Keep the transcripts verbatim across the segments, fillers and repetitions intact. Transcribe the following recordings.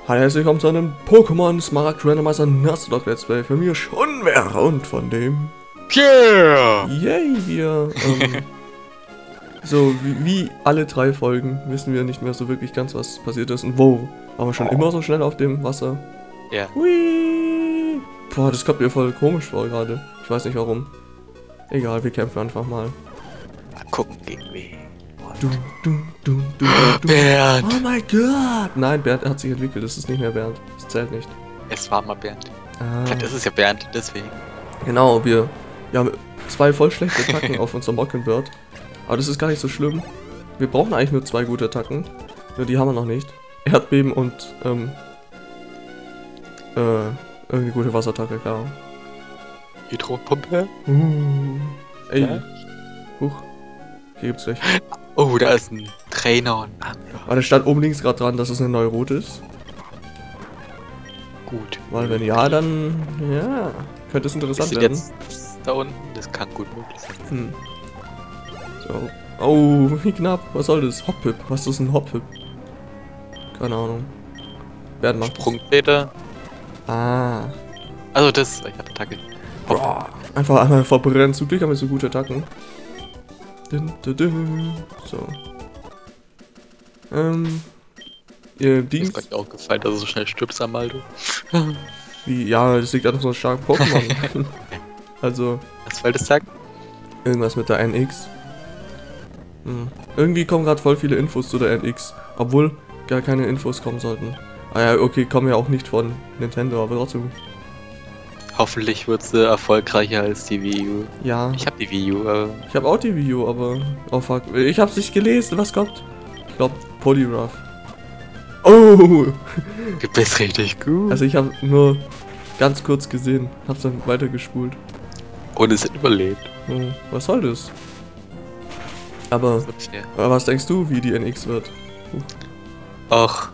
Hallo, herzlich willkommen zu einem Pokémon Smaragd Randomizer Nuzlocke Let's Play für mich schon wäre und von dem... Yeah! Yay, wir... Ähm, so, wie, wie alle drei Folgen wissen wir nicht mehr so wirklich ganz, was passiert ist. Und wow, waren wir schon oh. immer so schnell auf dem Wasser? Ja. Hui. Boah, das kommt mir voll komisch vor gerade. Ich weiß nicht warum. Egal, wir kämpfen einfach mal. Mal gucken gegen wen. Du, du, du, du, du. Bernd! Oh mein Gott! Nein, Bernd hat sich entwickelt, das ist nicht mehr Bernd. Das zählt nicht. Es war mal Bernd. Ah. Vielleicht ist es ja Bernd, deswegen. Genau, wir, wir haben zwei voll schlechte Attacken auf unserem Mockingbird. Aber das ist gar nicht so schlimm. Wir brauchen eigentlich nur zwei gute Attacken. Nur die haben wir noch nicht. Erdbeben und, ähm, äh, irgendeine gute Wasserattacke, klar. Hydropumpe? Uh, ey. Ja? Huch. Hier gibt's welche. Oh, da ist ein Trainer und... Ah, Aber da stand oben links gerade dran, dass es eine neue Route ist. gut. Weil wenn ja, dann, ja, könnte es interessant werden. Jetzt da unten, das kann gut möglich sein. Hm. So. Oh, wie knapp. Was soll das? Hoppip. Was ist ein Hoppip? Keine Ahnung. Wer macht das? Sprungfeder. Ah. Also das, ich hatte Attacke. Boah. Einfach einmal verbrennen. Zum Glück haben wir so gute Attacken. Dun, dun, dun. So. Ähm. Ihr Dienst. Das ist mir auch gefallen, dass du so schnell stirbst, Amaldo. Wie? Ja, das liegt an so einem starken Pokémon. Also. Was wolltest du sagen? Irgendwas mit der N X. Hm. Irgendwie kommen gerade voll viele Infos zu der N X. Obwohl gar keine Infos kommen sollten. Ah ja, okay, kommen ja auch nicht von Nintendo, aber trotzdem. Hoffentlich wird sie erfolgreicher als die Wii U. Ja. Ich hab die Wii U, aber... Ich habe auch die Wii U, aber... Oh fuck. Ich hab's nicht gelesen, was kommt? Ich glaube, Poliwrath. Oh! Du bist richtig gut. Also ich habe nur ganz kurz gesehen, hab's dann weitergespult. Und es hat überlebt. Oh, was soll das? Aber, Okay. aber was denkst du, wie die N X wird? Uh. Ach.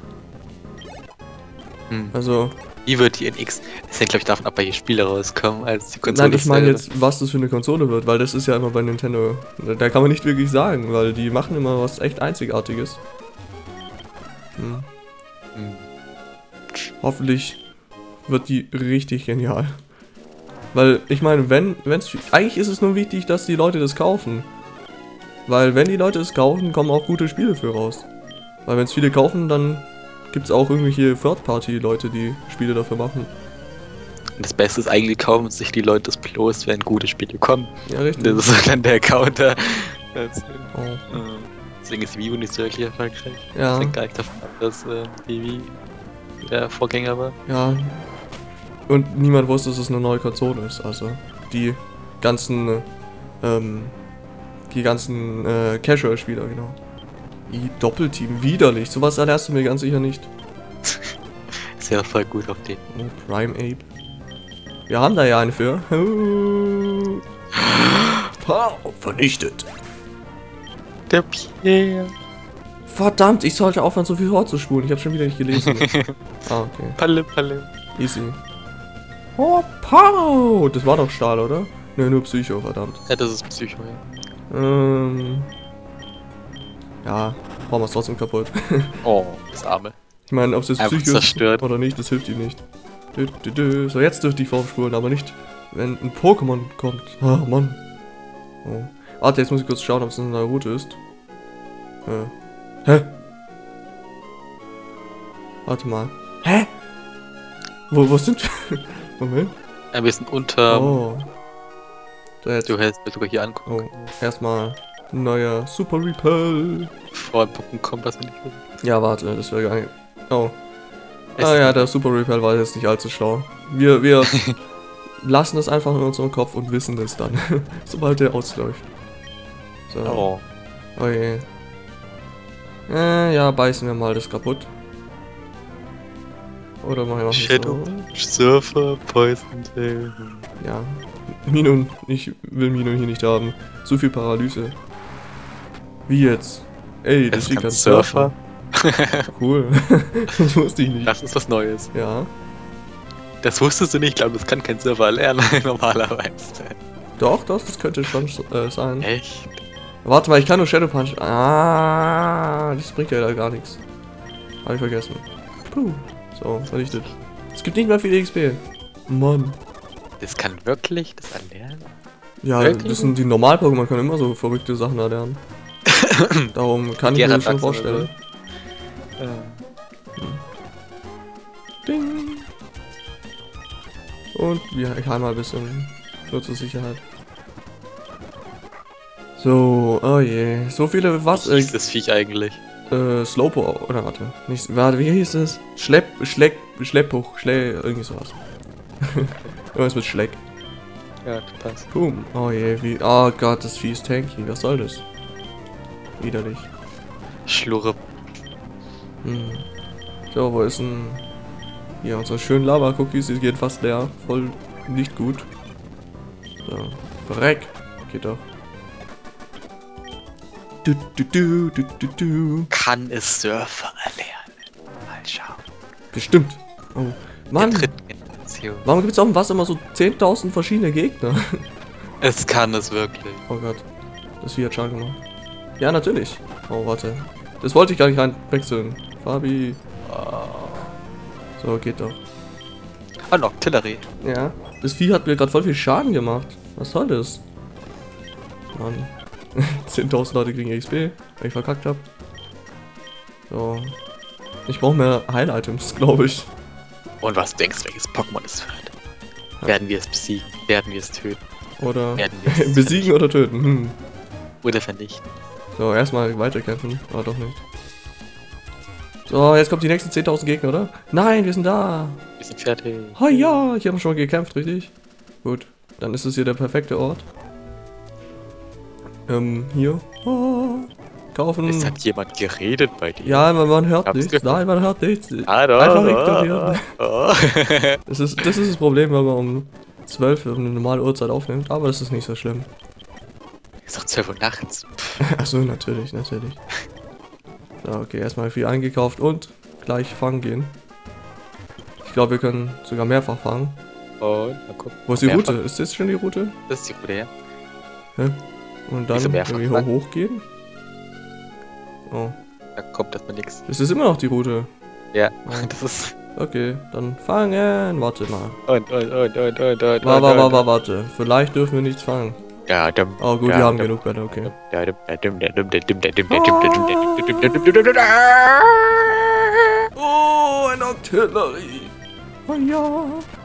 Hm. Also... Wie wird die N X? Das hängt, glaube ich, davon ab, welche Spiele rauskommen, als die Konsole. Nein, ich meine selber. jetzt, was das für eine Konsole wird, weil das ist ja immer bei Nintendo. Da kann man nicht wirklich sagen, weil die machen immer was echt Einzigartiges. Hm. Hm. Hoffentlich wird die richtig genial. Weil, ich meine, wenn, wenn's, eigentlich ist es nur wichtig, dass die Leute das kaufen. Weil, wenn die Leute es kaufen, kommen auch gute Spiele für raus. Weil, wenn es viele kaufen, dann gibt es auch irgendwelche Third-Party-Leute, die Spiele dafür machen. Und das Beste ist eigentlich, kaufen sich die Leute das bloß, wenn gute Spiele kommen. Ja, richtig. Das ist dann der Counter. Das, Oh. äh, deswegen ist die Wii U nicht so wirklich erfolgreich. Ja. Das hängt gar nicht davon ab, dass äh, die Wii der Vorgänger war. Ja. Und niemand wusste, dass es eine neue Konsole ist. Also, die ganzen, ähm, die ganzen, äh, Casual-Spieler, genau. I Doppelteam, widerlich. Sowas erlernst du mir ganz sicher nicht. Ist ja voll gut auf den. Oh, Prime Ape. Wir haben da ja einen für. Pow, vernichtet. Der Pierre. Verdammt, ich sollte aufhören, so viel vorzuspulen. Ich habe schon wieder nicht gelesen. Ah, okay. Palle, Palle. Easy. Oh, pow! Das war doch Stahl, oder? Ne, nur Psycho, verdammt. Ja, das ist Psycho, ja. Ähm. Ja, brauchen wir es trotzdem kaputt. Oh, das Arme. Ich meine, ob es jetzt Einfach Psycho zerstört. ist oder nicht, das hilft ihm nicht. Dö, dö, dö. So, jetzt dürfte ich vorspulen, aber nicht, wenn ein Pokémon kommt. Ah, Mann. Oh. Warte, jetzt muss ich kurz schauen, ob es eine neue Route ist. Äh. Hä? Warte mal. Hä? Wo, wo sind wir? Moment. Ja, wir sind unter. Oh. So, jetzt. Du hättest mir sogar hier angucken. Oh, erstmal ein neuer Super Repel. Vor dem Pokémon-Kompass nicht. Ja, warte, das wäre gar nicht. Oh. Ah ja, der Super Repel war jetzt nicht allzu schlau. Wir, wir lassen das einfach in unserem Kopf und wissen es dann, sobald der ausläuft. So. Oh. Oh je. Äh, ja, beißen wir mal das kaputt. Oder machen wir Shadow, so. Surfer, Poison Tail. Ja. Minun, ich will Minun hier nicht haben. Zu viel Paralyse. Wie jetzt? Ey, das liegt an Surfer. Cool. Das wusste ich nicht. Das ist was Neues. Ja. Das wusstest du nicht, ich glaube, das kann kein Surfer lernen, normalerweise. Doch, doch, das könnte schon äh, sein. Echt? Warte mal, ich kann nur Shadow Punch. Ah, das bringt ja da gar nichts. Habe ich vergessen. Puh. So, vernichtet. Es gibt nicht mehr viel X P. Mann. Das kann wirklich das erlernen? Ja, Wirklich? das sind die Normal-Pokémon, können immer so verrückte Sachen erlernen. Darum kann ich mir das schon vorstellen. Äh. Ding. Und ja, ich heile mal ein bisschen. Nur zur Sicherheit. So, oh je. So viele was. Wie hieß das Viech eigentlich? Äh, Slowpoke. Oder warte. Nicht, warte, wie hieß es? Schlepp, Schleck, Schlepphoch, Schle, irgendwie sowas. Irgendwas mit Schleck. Ja, passt. Boom. Oh je, wie. Oh Gott, das Vieh ist tanky. Was soll das? Widerlich. Schlurre. Hm. So, wo ist denn. Hier, unsere schönen Lava-Cookies, die gehen fast leer. Voll nicht gut. So. Verreck. Geht doch. Du, du, du, du, du, du. Kann es Surfer erlernen? Mal schauen. Bestimmt. Oh. Mann. Der dritten Generation. Warum gibt es auf dem Wasser immer so zehntausend verschiedene Gegner? Es kann es wirklich. Oh Gott. Das Vieh hat Schaden gemacht. Ja, natürlich. Oh, warte. Das wollte ich gar nicht reinwechseln. Fabi. So, geht doch. Ah, noch Tillery. Ja. Das Vieh hat mir gerade voll viel Schaden gemacht. Was soll das? Mann. zehntausend Leute kriegen X P, weil ich verkackt habe. So. Ich brauche mehr Heil-Items, glaube ich. Und was denkst du, welches Pokémon es wird? Ja. Werden wir es besiegen? Werden wir es töten? Oder Werden wir es besiegen oder töten? Hm. Oder vernichten? So, erstmal weiterkämpfen. Aber doch nicht. So, jetzt kommt die nächsten zehntausend Gegner, oder? Nein, wir sind da. Wir sind fertig. Oh ja, ich habe schon gekämpft, richtig? Gut, dann ist es hier der perfekte Ort. Ähm, hier. Oh, kaufen. Es hat jemand geredet bei dir. Ja, man, man hört Hab's nichts. gehört. Nein, man hört nichts. Ah, doch, Einfach doch, ignorieren. oh. Das ist, das ist das Problem, wenn man um zwölf um eine normale Uhrzeit aufnimmt. Aber das ist nicht so schlimm. Ist doch zwölf Uhr nachts. Achso, natürlich, natürlich. So, okay, erstmal viel eingekauft und gleich fangen gehen. Ich glaube, wir können sogar mehrfach fangen. Und mal gucken. Wo ist die Mehrfach. Route? Ist das schon die Route? Das ist die Route, ja. Hä? Und dann Wieso mehrfach irgendwie hoch, fangen? hochgehen? Oh, Da kommt erstmal nichts. das ist immer noch die Route. Ja, Oh. das ist. Okay, dann fangen. Warte mal. Und, und, und, und, und, und. Warte, warte, warte, warte. Vielleicht dürfen wir nichts fangen. Ja, dumm. Oh gut, ja, wir haben dumm. genug Bälle, okay. Ja, dumm, ja, dumm, ja, dumm, ja, dumm, ja, dumm, ja, dumm, ja, dumm, ja, dumm, ja, dumm, ja, dumm, ja, dumm, ja, dumm, ja. Oh, ein Octillery. Oh ja.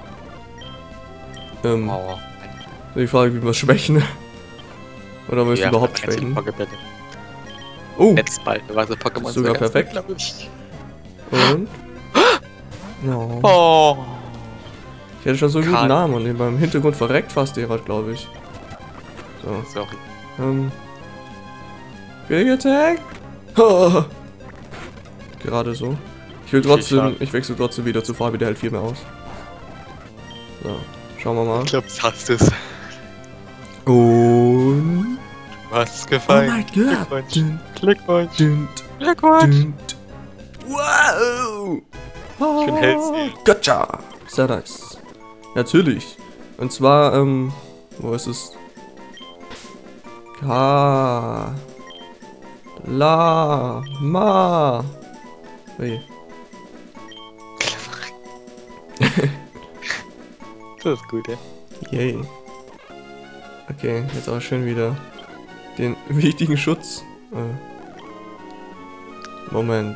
Ähm, Oh, die Frage, wie wir schwächen. Oder willst du ja, überhaupt einzelne schwächen? Pokébälle. Oh, Netzball, was ein Pokémon Das ist sogar ganz perfekt. gut, glaub ich. und? No. Oh. Ich hätte schon so einen guten Karl. Namen und beim Hintergrund verreckt fast Gerard, glaube ich. So, Sorry. ähm. Big Attack! Oh. Gerade so. Ich will trotzdem, Schade. ich wechsle trotzdem wieder zu Fabi, der hält viel mehr aus. So, schauen wir mal. Ich glaub, du hast es. Und... Du hast es Oh gefallen. mein Gott! Glückwunsch. Dün, Glückwunsch. dün, Glückwunsch. dün. Wow! Ich bin hellsehend. Gotcha! Sehr nice. Natürlich. Und zwar, ähm, wo ist es? Ka. La. Ma. Hey. Das ist gut, ja. Yay. Okay, jetzt aber schön wieder den wichtigen Schutz. Äh. Moment.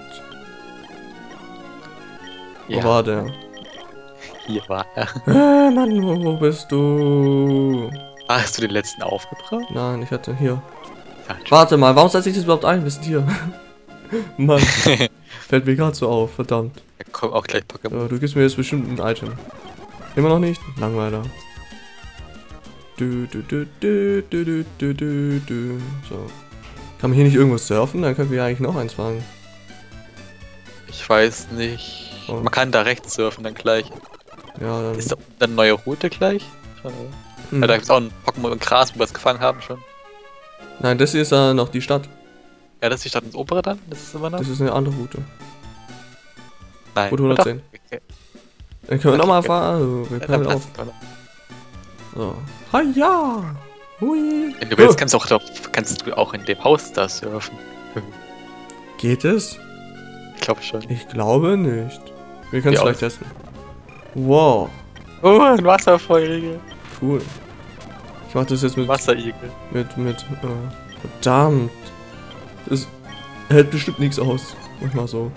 Wo Ja, war der? hier war er. Äh, Mann, wo, wo bist du? Ah, hast du den letzten aufgebracht? Nein, ich hatte hier. Ja, Warte mal, warum setze ich das überhaupt ein? Wir sind hier. Mann, fällt mir gerade so auf, verdammt. da kommen auch gleich Pokémon. So, du gibst mir jetzt bestimmt ein Item. Immer noch nicht? Langweiler. Du, du, du, du, du, du, du, du, du. So. Kann man hier nicht irgendwo surfen? Dann können wir ja eigentlich noch eins fangen. Ich weiß nicht. Oh. Man kann da rechts surfen dann gleich. Ja, dann. Ist da dann eine neue Route gleich? Schon, oder? Hm. Ja, da gibt's auch ein Pokémon im Gras, wo wir es gefangen haben schon. Nein, das hier ist ja noch die Stadt. Ja, das ist die Stadt ins Obere dann? Das ist immer noch? Das ist eine andere Route. Nein. Route hundertzehn. Okay. Dann können wir nochmal Okay. fahren. Also, wir Ja, können dann auf. passt, oder? So. Ha ja! Hui! Wenn du willst, kannst du auch, kannst du auch in dem Haus da surfen. Geht es? Ich glaube schon. Ich glaube nicht. Wir können es Wie gleich aus? testen. Wow, Oh, ein Wasserfeuerigel. cool. Ich mach das jetzt mit, Wasserigel. mit, mit, äh, verdammt. Das hält bestimmt nichts aus. Mach mal so.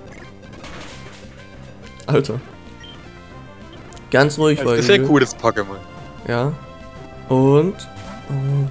Alter. Ganz ruhig, Das ist ja ein cooles Pokémon. Ja. Und. Oh.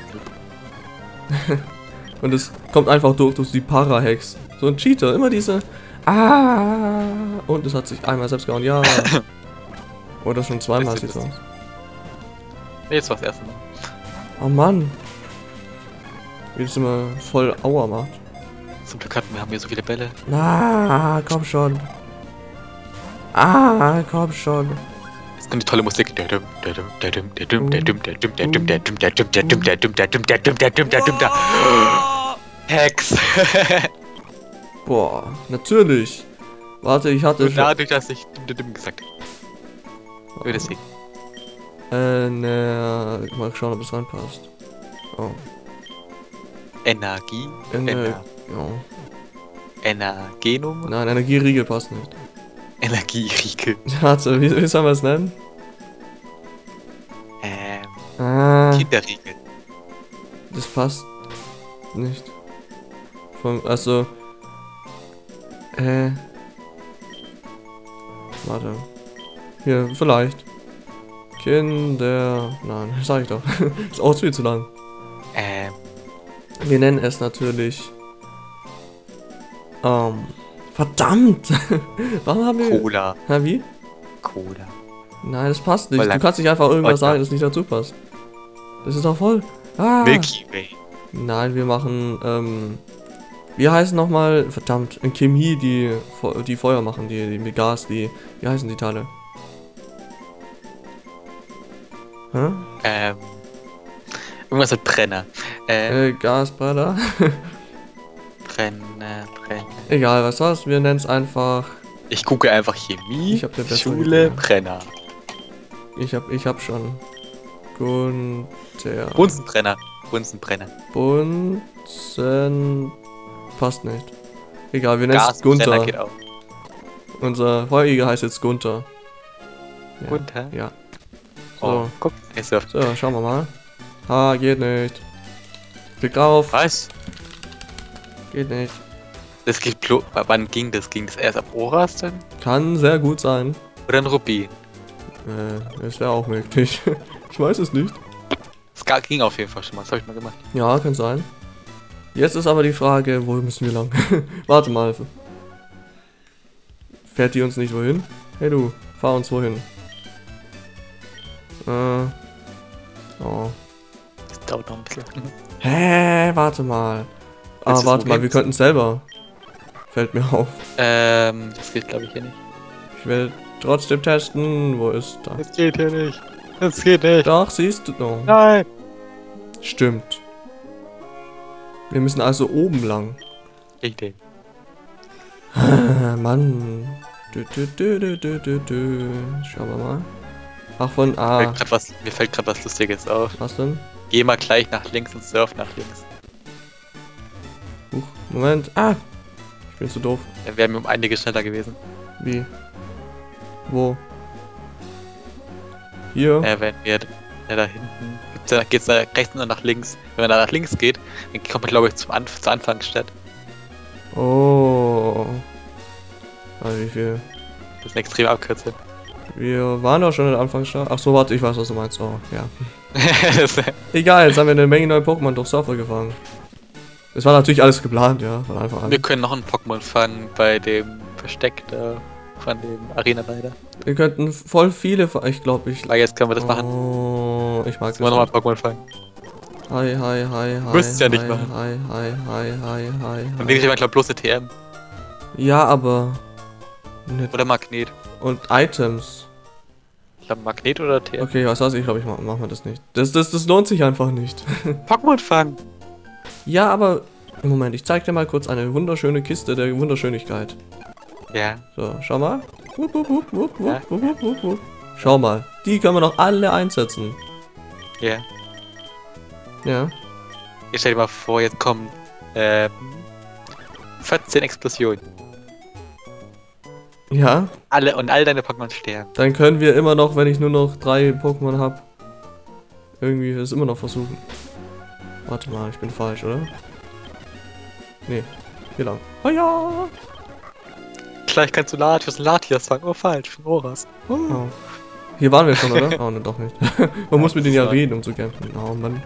Und es kommt einfach durch, durch die Para-Hex. So ein Cheater, immer diese. Ah. Und es hat sich einmal selbst gehauen, ja. Oder schon zweimal Das sieht ist- aus. Nee, jetzt war das erste Mal. Oh Mann. Wie das immer voll Aua macht. Zum Glück hatten wir haben hier so viele Bälle. Na, komm schon. Ah, komm schon. Jetzt kommt die tolle Musik. Dadum, dadum, dadum, dadum, dadum, dadum, dadum, dadum, dadum, dadum, dadum, dadum, dadum, dadum, dadum, da. Hex! Boah, natürlich. Warte, ich hatte Und schon. dadurch, dass ich dum, dum, dum gesagt habe. Nur deswegen. Äh, ne, mal schauen, ob es reinpasst. Oh. Energie. Ener Ener ja. Energenum. Nein, Energieriegel passt nicht. Energieriegel. Warte, wie, wie sollen wir es nennen? Ähm. Ah, Kinderriegel. das passt nicht. Von, also. Äh. Warte. Hier, vielleicht. Kinder. Nein, sag ich doch. Ist auch viel zu lang. Ähm. Wir nennen es natürlich. Ähm. Verdammt! Warum haben wir. Cola. Na, wie? Cola. Nein, das passt nicht. Voll Du lang. kannst nicht einfach irgendwas Voll sagen, das nicht dazu passt. Das ist doch voll. Ah. Milky Way. Nein, wir machen, ähm. Wie heißen nochmal, verdammt, in Chemie, die, Fe- die Feuer machen, die, die mit Gas, die, wie heißen die Teile? Hä? Ähm. Irgendwas mit Brenner. Äh, Äh, Gasbrenner? Brenner, Brenner. Egal, was das? Wir nennen es einfach, Ich gucke einfach Chemie, Ich hab eine bessere Schule, Idee. Brenner. ich hab, ich hab schon. Gunther. Bunsenbrenner. Bunsenbrenner. Bunsen. Passt nicht. Egal, wir nennen es Gasbrenner Gunther. geht auch. Unser Feuerigel heißt jetzt Gunther. Ja. Gunther? Ja. Oh, So. guck, er surft. So, schauen wir mal. Ah, geht nicht. Klick drauf. Was? Geht nicht. Das geht blo wann ging das? Ging das erst ab Oras dann? Kann sehr gut sein. Oder ein Rubin? Äh, das wäre auch möglich. Ich weiß es nicht. Es ga- ging auf jeden Fall schon mal, das habe ich mal gemacht. Ja, kann sein. Jetzt ist aber die Frage, wo müssen wir lang? Warte mal. Fährt die uns nicht wohin? Hey du, fahr uns wohin. Äh. Oh. Das dauert noch ein bisschen. Hä, warte mal. Ah, Willst du's warte mal, wohin? wir könnten selber. Fällt mir auf. ähm, das geht glaube ich hier nicht. Ich will trotzdem testen. Wo ist da? Das geht hier nicht. Das geht nicht. Doch, siehst du. Oh. Nein. Stimmt. Wir müssen also oben lang. Richtig. Ah, Mann. Dü, dü, dü, dü, dü, dü, dü. Schauen wir mal. Ach, von Mir A. fällt grad was, mir fällt gerade was Lustiges auf. Was denn? Geh mal gleich nach links und surf nach links. Huch, Moment. Ah! Ich bin zu doof. Dann wären wir um einiges schneller gewesen. Wie? Wo? Hier? Äh, wenn wir ja, da hinten. Gibt's da, geht's da rechts und nach links. Wenn man da nach links geht, dann kommt man glaube ich zum Anf zur Anfangsstadt. Oh. Ah, wie viel? Das ist eine extreme Abkürzung. Wir waren doch schon in der Anfangsstadt. Ach so, warte, ich weiß, was du meinst. Oh, ja. Das- Egal, jetzt haben wir eine Menge neue Pokémon durch Surfer gefangen. Das war natürlich alles geplant, ja, von Anfang an. wir können noch einen Pokémon fangen bei dem Versteck da von dem Arena-Leiter. Wir könnten voll viele, fa- ich glaube, ich... Aber jetzt können wir das machen. Oh, ich mag Jetzt wollen wir das. nochmal Pokémon fangen. Hi, hi, hi, hi. Müsst's ja nicht hi, machen. Hi, hi, hi, hi, hi, Und hi. den kriegen wir glaube bloß eine T M. Ja, aber... Nicht. Oder Magnet. Und Items. Ich glaube Magnet oder T M. Okay, was weiß ich, glaube ich, ma- machen wir das nicht. Das, das, das lohnt sich einfach nicht. Pokémon fangen. Ja, aber... Moment, ich zeig dir mal kurz eine wunderschöne Kiste der Wunderschönigkeit. Ja. So, schau mal. Wupp, wupp, wupp, wupp, Ja. wupp, wupp, wupp, wupp. Schau mal, die können wir noch alle einsetzen. Ja. Ja. Ich stell dir mal vor, jetzt kommen ähm, vierzehn Explosionen. Ja, Alle und all deine Pokémon sterben. dann können wir immer noch, wenn ich nur noch drei Pokémon habe, irgendwie das immer noch versuchen. Warte mal, ich bin falsch, oder? Nee, hier lang. Oh ja! Gleich kannst du Latios und Latias sagen. Oh, falsch, von Oras. Oh. Oh. Hier waren wir schon, oder? Oh, ne, doch nicht. Man muss mit denen ja reden, um zu kämpfen. Oh, Mann.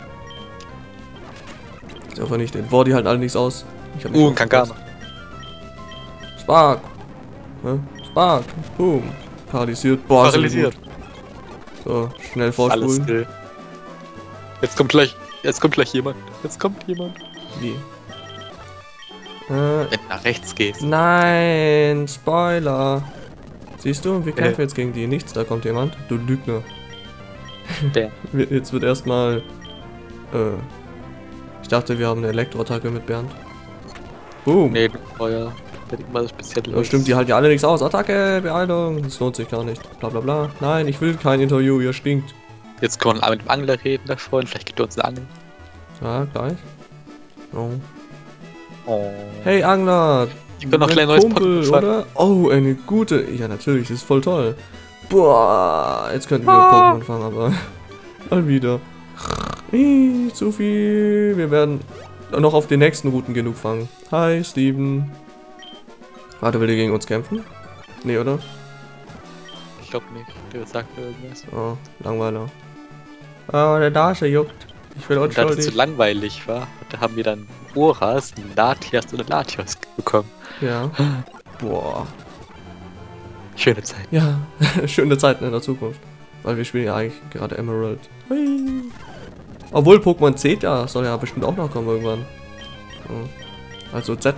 Ist aber nicht. Boah, die halten alle nichts aus. Ich hab Uh, ein Kankana. Spark. Ne? Spark. Boom. Paralysiert. Boah, Paralysiert. So, schnell Alles vorspulen. still. Jetzt kommt gleich, jetzt kommt gleich jemand. Jetzt kommt jemand. Wie? Äh, Wenn du nach rechts gehst. nein, Spoiler. Siehst du, wir kämpfen Äh. jetzt gegen die. Nichts, da kommt jemand. Du Lügner. Der. Jetzt wird erstmal. Äh, ich dachte, wir haben eine Elektroattacke mit Bernd. Boom. Nee, Feuer. Da liegt mal speziell Oh, stimmt, die halten ja alle nichts aus. Attacke, Beeilung. Das lohnt sich gar nicht. Bla bla bla. Nein, ich will kein Interview, ihr stinkt. Jetzt können wir mit dem Angler reden da vorne. Vielleicht gibt er uns eine Angel. Ja, gleich. Oh. Oh. Hey Angler! Ich kann noch Mein gleich ein neues Kumpel, Pokémon fangen. oder? Oh, eine gute. Ja, natürlich, das ist voll toll. Boah, jetzt könnten wir ah. Pokémon fangen, aber mal wieder. Ih, zu viel. Wir werden noch auf den nächsten Routen genug fangen. Hi, Steven. Warte, will der gegen uns kämpfen? Nee, oder? Ich glaube nicht. Der sagt irgendwas. Oh, Langweiler. Oh, der Nase juckt. Ich will Und da das unschuldig. zu langweilig war, da haben wir dann Oras, Latias oder Latios bekommen. Ja. Boah. Schöne Zeit. Ja, schöne Zeiten in der Zukunft. Weil wir spielen ja eigentlich gerade Emerald. Hui. Obwohl Pokémon Zeta soll ja bestimmt auch noch kommen irgendwann. So. Also Z.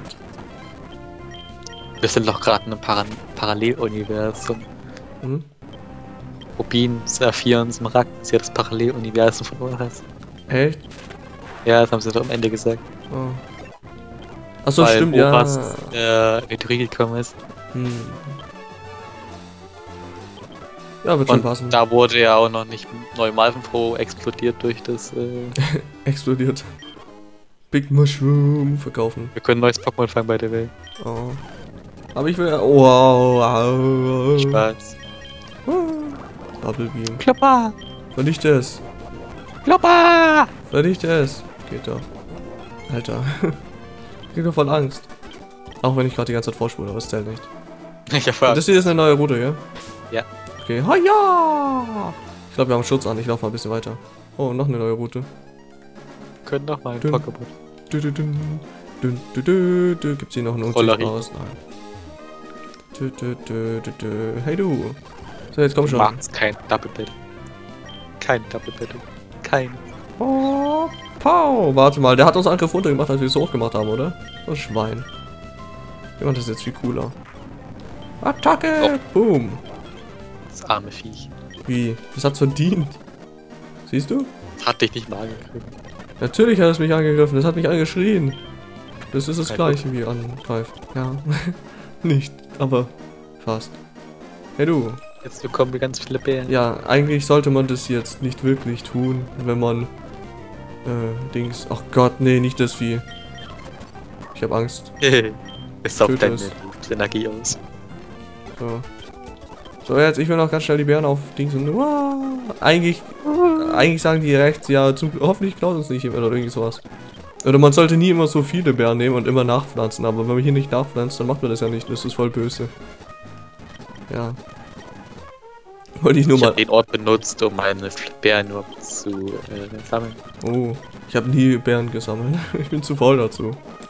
Wir sind doch gerade in einem Para Paralleluniversum. Hm? Rubin, Saphir und Smaragd ist ja das Paralleluniversum von Oras. Echt? Ja, das haben sie doch am Ende gesagt. Oh. Achso, Weil stimmt, Oras, ja. äh, Meteorit gekommen ist. Hm. Ja, wird schon Und passen. da wurde ja auch noch nicht Neumalvenfroh explodiert durch das. Äh Explodiert. Big Mushroom verkaufen. wir können ein neues Pokémon fangen bei der Welt. Oh. Aber ich will. Wow. wow. Spaß. Bubble Beam. Klopper! Vernichte es. Klopper! Vernichte es. Geht doch. Alter. Ich krieg doch voll Angst. Auch wenn ich gerade die ganze Zeit vorspule, aber es zählt nicht. Ich hab Und das hier ist eine neue Route, gell? Ja. Okay. Ha ja! Ich glaube, wir haben Schutz an. Ich laufe mal ein bisschen weiter. Oh, noch eine neue Route. Wir können noch mal ein Dün. Pokémon. Du, du, dün, dün, du, du, du. Gibt's hier noch einen Unsicht Rollerie. raus? Nein. Du, du, du, du, du. Hey du. So, jetzt komm schon. Macht's kein Double Battle. Kein Double Battle. Kein. Oh, Pau. Warte mal, der hat uns Angriff runtergemacht, als wir es hochgemacht haben, oder? Das Schwein. Jemand ist jetzt viel cooler. Attacke! Boom. Das arme Viech. Wie? Das hat's verdient. Siehst du? Das hat dich nicht mal angegriffen. Natürlich hat es mich angegriffen, das hat mich angeschrien. Das ist das Kein gleiche wie angreift. Ja. Nicht, aber fast. Hey du. Jetzt bekommen wir ganz viele Bären. Ja, eigentlich sollte man das jetzt nicht wirklich tun, wenn man äh, Dings. Ach Gott, nee, nicht das Vieh. Ich hab Angst. Es saugt Töte deine es. Energie aus. So. So, jetzt, ich will noch ganz schnell die Bären auf Dings und. Wow. Eigentlich, eigentlich sagen die rechts, ja, zum, hoffentlich klaut uns nicht jemand oder irgendwie sowas. Oder man sollte nie immer so viele Bären nehmen und immer nachpflanzen, aber wenn man hier nicht nachpflanzt, dann macht man das ja nicht, das ist voll böse. Ja. Wollte ich nur Ich mal. hab den Ort benutzt, um meine Bären nur zu äh, sammeln. Oh, ich habe nie Bären gesammelt. Ich bin zu faul dazu.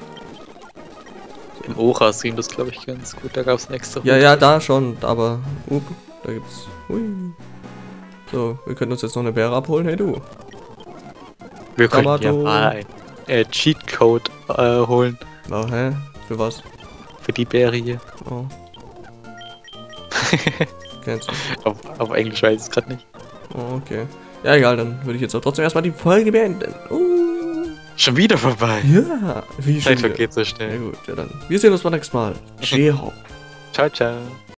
Im Oras ging das, glaube ich, ganz gut. Da gab es eine extra Ja, Route. ja, da schon, aber. Up, da gibt's. Hui. So, wir können uns jetzt noch eine Bäre abholen, hey du. Wir können ja Tomato. mal einen äh, Cheatcode äh, holen Na, hä? Für was? für die Bäre hier. Oh. Kennst du. Auf, auf Englisch weiß ich es gerade nicht. Oh, okay. Ja, egal, dann würde ich jetzt auch trotzdem erstmal die Folge beenden. Uh. Schon wieder vorbei. Ja, wie Zeit schon. vergeht so Ja schnell. gut, ja dann. Wir sehen uns beim nächsten Mal. Ciao. Ciao, ciao.